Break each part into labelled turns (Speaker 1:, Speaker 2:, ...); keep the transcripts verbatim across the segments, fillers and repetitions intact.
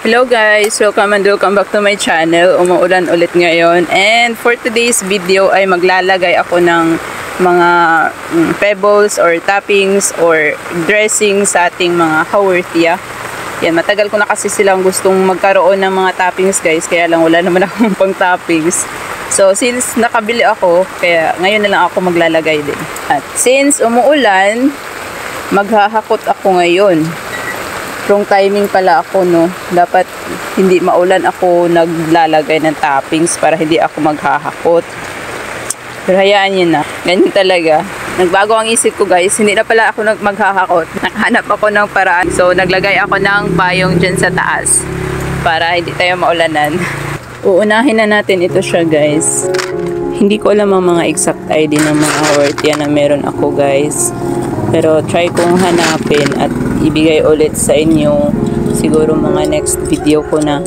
Speaker 1: Hello guys! Welcome and welcome back to my channel. Umuulan ulit ngayon. And for today's video ay maglalagay ako ng mga mm, pebbles or toppings or dressing sa ating mga haworthia. Yan, matagal ko na kasi silang gustong magkaroon ng mga toppings guys. Kaya lang wala naman akong pang toppings. So since nakabili ako, kaya ngayon na lang ako maglalagay din. At since umuulan, maghahakot ako ngayon. Wrong timing pala ako, no? Dapat hindi maulan ako naglalagay ng toppings para hindi ako maghahakot. Pero hayaan nyo na. Ganyan talaga. Nagbago ang isip ko guys. Hindi na pala ako maghahakot. Nakahanap ako ng paraan. So naglagay ako ng payong dyan sa taas para hindi tayo maulanan. Uunahin na natin ito siya guys. Hindi ko alam ang mga exact I D ng mga haworthia na meron ako guys. Pero try kong hanapin at ibigay ulit sa inyo. Siguro mga next video ko na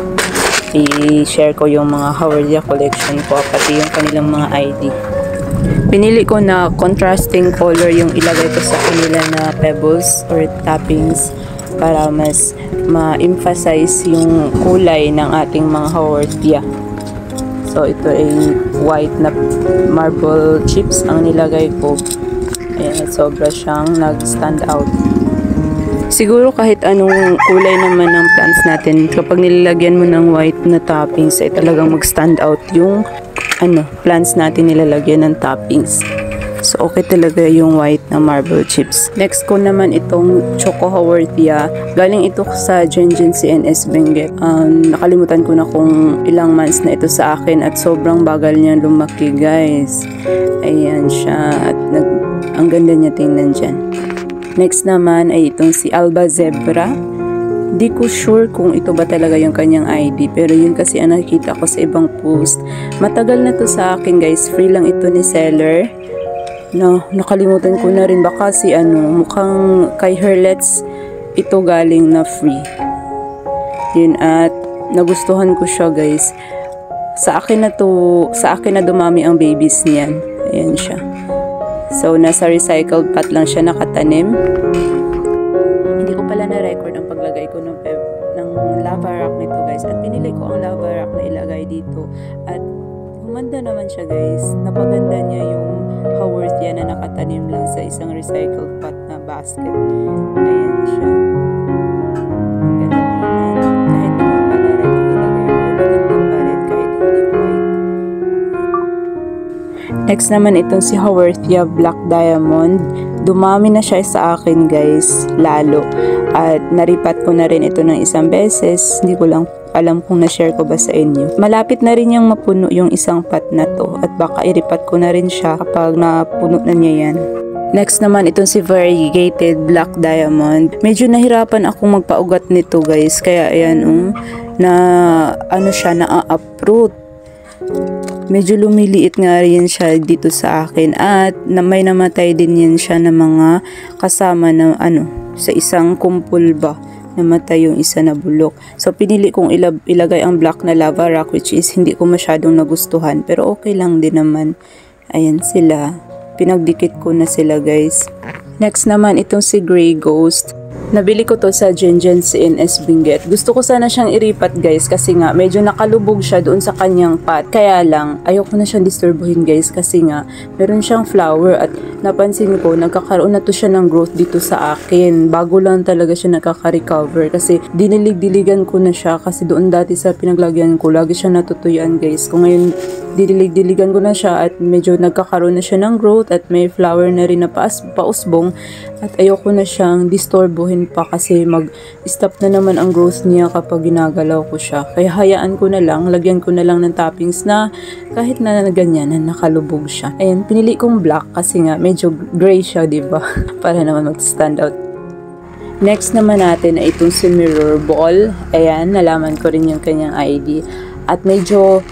Speaker 1: i-share ko yung mga haworthia collection ko pati yung kanilang mga I D. Pinili ko na contrasting color yung ilagay ko sa kanila na pebbles or toppings para mas ma-emphasize yung kulay ng ating mga haworthia. So ito ay white na marble chips ang nilagay ko. Ayan, sobra siyang nag-stand out. Siguro kahit anong kulay naman ng plants natin, kapag nilalagyan mo ng white na toppings, ay talagang mag-stand out yung ano, plants natin nilalagyan ng toppings. So, okay talaga yung white na marble chips. Next ko naman itong Choco Haworthia. Galing ito sa Gengen C N S Benguet. Um, nakalimutan ko na kung ilang months na ito sa akin at sobrang bagal niya lumaki guys. Ayan siya at nag ang ganda niya tingnan dyan. Next naman ay itong si Alba Zebra. Di ko sure kung ito ba talaga yung kanyang I D. Pero yun kasi ang nakikita ko sa ibang post. Matagal na to sa akin guys. Free lang ito ni seller. No, nakalimutan ko na rin. Baka si ano, mukhang kay Herlets ito galing na free. Yun at nagustuhan ko siya guys. Sa akin na to, sa akin na dumami ang babies niyan. Ayan siya. So, nasa recycled pot lang siya nakatanim. Hindi ko pala na-record ang paglagay ko ng, ng lava rock nito guys. At pinili ko ang lava rock na ilagay dito. At humanda naman siya guys. Napaganda niya yung haworthia na nakatanim lang sa isang recycled pot na basket. Ayan siya. Ganda na yun. Kahit naman pala rin ang ilagay ko. Maganda pa rin kahit hindi white. Next naman itong si Haworthia Black Diamond. Dumami na siya sa akin guys, lalo. At naripat ko na rin ito ng isang beses. Hindi ko lang alam kung na-share ko ba sa inyo. Malapit na rin yung mapuno yung isang pot na to. At baka iripat ko na rin siya kapag napuno na niya yan. Next naman itong si Variegated Black Diamond. Medyo nahirapan akong magpaugat nito guys. Kaya ayan um, na ano siya, na-uproot. Medyo lumiliit nga rin siya dito sa akin at na may namatay din yan siya ng mga kasama na ano, sa isang kumpul ba, namatay yung isa na bulok. So pinili kong ilab ilagay ang black na lava rock which is hindi ko masyadong nagustuhan pero okay lang din naman. Ayan sila, pinagdikit ko na sila guys. Next naman itong si Grey Ghost. Nabili ko to sa Gengen C N S Benguet. Gusto ko sana siyang iripat guys kasi nga medyo nakalubog siya doon sa kanyang pot. Kaya lang, ayoko na siyang disturbuhin guys kasi nga meron siyang flower at napansin ko nagkakaroon na to siya ng growth dito sa akin. Bago lang talaga siya nakaka-recover kasi dinilig-diligan ko na siya kasi doon dati sa pinaglagyan ko lagi siya natutuyuan guys. Kung ngayon dinilig-diligan ko na siya at medyo nagkakaroon na siya ng growth at may flower na rin na paas, pausbong at ayoko na siyang disturbuhin pa kasi mag-stop na naman ang growth niya kapag ginagalaw ko siya. Kaya hayaan ko na lang, lagyan ko na lang ng toppings na kahit na ganyan na nakalubog siya. Ayan, pinili kong black kasi nga medyo gray siya, diba? Para naman mag-stand out. Next naman natin ay itong si Mirror Ball. Ayan, nalaman ko rin yung kanyang I D. At medyo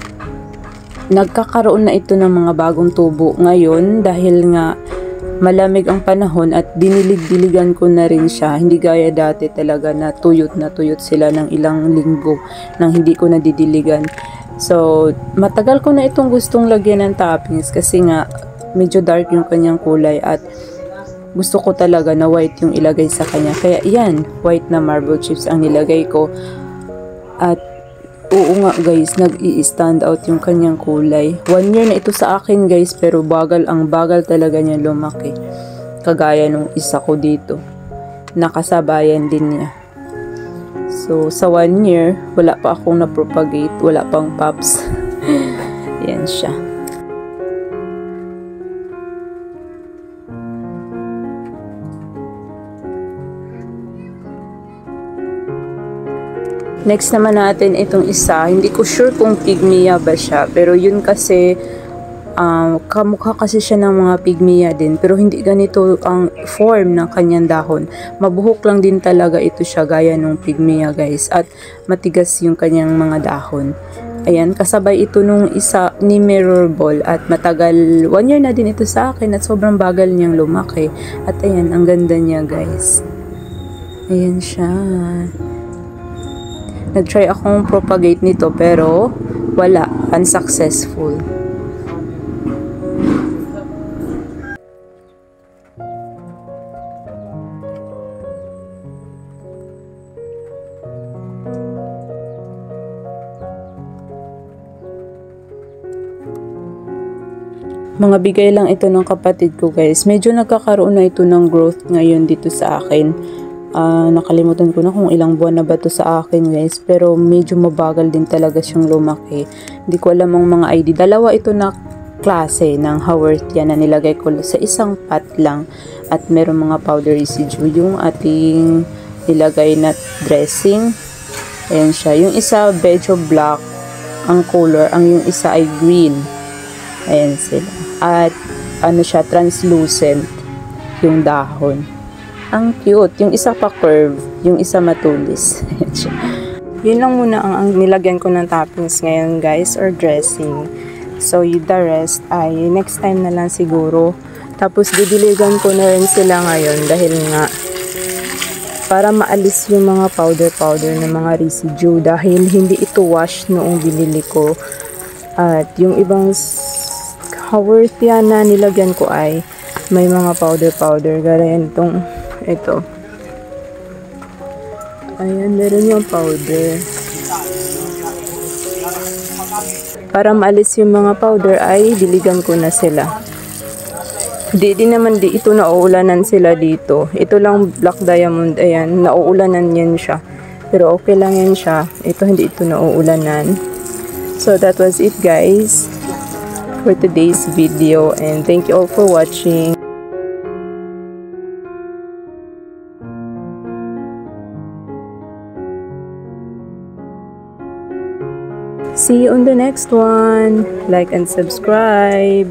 Speaker 1: nagkakaroon na ito ng mga bagong tubo ngayon dahil nga malamig ang panahon at dinilig-diligan ko na rin siya. Hindi gaya dati talaga na tuyot na tuyot sila ng ilang linggo nang hindi ko nadidiligan. So, matagal ko na itong gustong lagyan ng toppings kasi nga medyo dark yung kanyang kulay at gusto ko talaga na white yung ilagay sa kanya. Kaya yan, white na marble chips ang nilagay ko. At oo nga guys, nag-i-stand out yung kanyang kulay. One year na ito sa akin guys, pero bagal, ang bagal talaga niya lumaki. Kagaya nung isa ko dito. Nakasabayan din niya. So, sa one year, wala pa akong na-propagate, wala pang pops. Yan siya. Next naman natin itong isa. Hindi ko sure kung pygmea ba siya. Pero yun kasi, um, kamukha kasi siya ng mga pygmea din. Pero hindi ganito ang form ng kanyang dahon. Mabuhok lang din talaga ito siya gaya ng pygmea guys. At matigas yung kanyang mga dahon. Ayan, kasabay ito nung isa ni Mirror Ball. At matagal, one year na din ito sa akin. At sobrang bagal niyang lumaki. At ayan, ang ganda niya guys. Ayan siya. Nag-try akong propagate nito pero wala, unsuccessful. Mga bigay lang ito ng kapatid ko guys. Medyo nagkakaroon na ito ng growth ngayon dito sa akin. Uh, nakalimutan ko na kung ilang buwan na ba to sa akin guys, pero medyo mabagal din talaga siyang lumaki. Hindi ko alam ang mga I D. Dalawa ito na klase ng Haworthia na nilagay ko sa isang pot lang at meron mga powder residue. Yung ating nilagay na dressing, ayan siya. Yung isa medyo black ang color, ang yung isa ay green. Ayan sila. At ano siya, translucent yung dahon. Ang cute. Yung isa pa curve. Yung isa matulis. Yun lang muna ang, ang nilagyan ko ng toppings ngayon guys, or dressing. So the rest ay next time na lang siguro. Tapos didiligan ko na rin sila ngayon dahil nga para maalis yung mga powder powder na mga residue dahil hindi ito wash noong binili ko. At yung ibang Haworthia na nilagyan ko ay may mga powder powder. Gaya itong ito. Ayan, meron yung powder. Para maalis yung mga powder ay diligan ko na sila. Di din naman di ito nauulanan sila dito. Ito lang black diamond. Ayan, nauulanan yan siya. Pero okay lang yan siya. Ito hindi ito nauulanan. So that was it guys for today's video. And thank you all for watching. See you on the next one. Like and subscribe.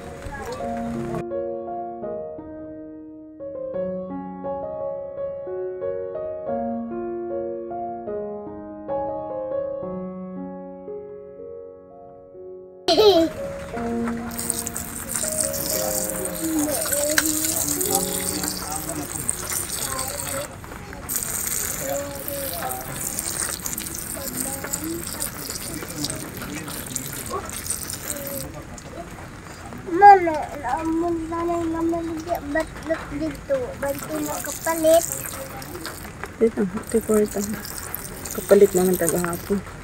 Speaker 2: Mama, naamon na lang naman ba't dito. Ba't nakapalit?
Speaker 1: Dito, ito po ito. Kapalit naman taga hapon.